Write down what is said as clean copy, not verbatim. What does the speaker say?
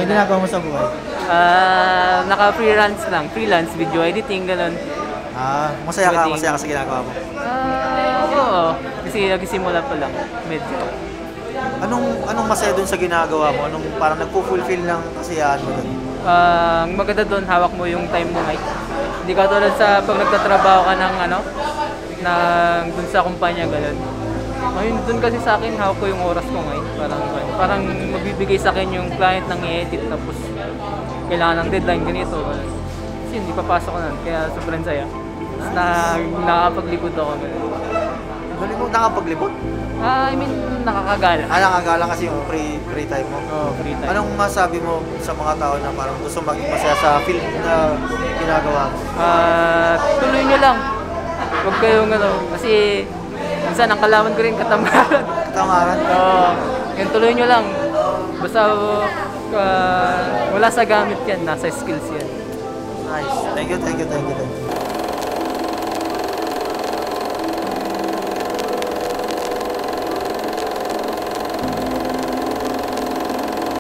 Ano ginagawa mo sa buhay? Naka-freelance lang. Freelance, video editing, ganun. Masaya ka sa ginagawa mo? Oo. Kasi nagsimula pa lang. Medyo. Anong masaya dun sa ginagawa mo? Anong parang nagpo-fulfill ng kasiyahan mo dun? Ang maganda doon, hawak mo yung time mo ngayon. Hindi ka tulad sa pag nagtatrabaho ka ng dun sa kumpanya, gano'n. Ngayon, dun kasi sa akin, hawak ko yung oras ko ngayon. Parang magbibigay sa akin yung client ng i-edit, tapos kailangan ng deadline, ganito. Kasi hindi papasok ko nun, kaya sobrang saya. Nakakapaglibot ako, gano'n. Galing mo, nakapaglibot? I mean, nakakagala. Nakakagala kasi yung free time mo? Oo, free time. Anong masabi mo sa mga tao na parang gusto maging masaya sa film na ginagawa mo? Tuloy nyo lang. Huwag kayong kasi minsan ang kalaman ko rin katamaran. Katamaran? Oo. Yan, tuloy nyo lang. Basta wala sa gamit yan, nasa skills yan. Nice. Thank you.